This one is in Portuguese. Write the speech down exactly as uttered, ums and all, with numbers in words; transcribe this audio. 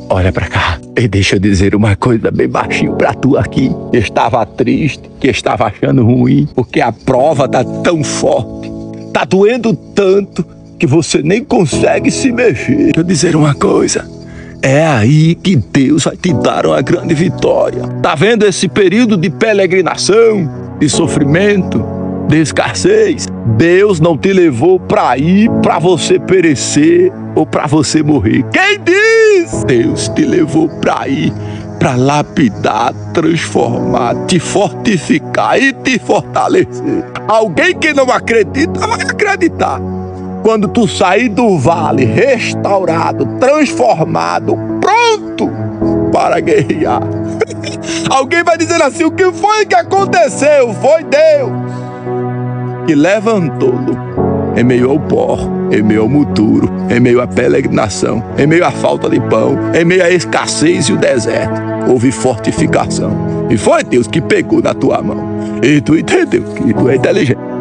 Olha pra cá e deixa eu dizer uma coisa bem baixinho pra tu aqui. Que estava triste, que estava achando ruim, porque a prova tá tão forte, tá doendo tanto, que você nem consegue se mexer. Deixa eu dizer uma coisa. É aí que Deus vai te dar uma grande vitória. Tá vendo esse período de peregrinação, de sofrimento, de escassez? Deus não te levou pra ir pra você perecer ou pra você morrer. Quem diz? Deus te levou pra ir pra lapidar, transformar, te fortificar e te fortalecer. Alguém que não acredita vai acreditar. Quando tu sair do vale restaurado, transformado, pronto para guerrear. Alguém vai dizer assim: o que foi que aconteceu? Foi Deus que levantou-lo em meio ao pó, em meio ao muturo, em meio à peregrinação, em meio à falta de pão, em meio à escassez e o deserto. Houve fortificação. E foi Deus que pegou na tua mão. E tu entendeu que tu é inteligente.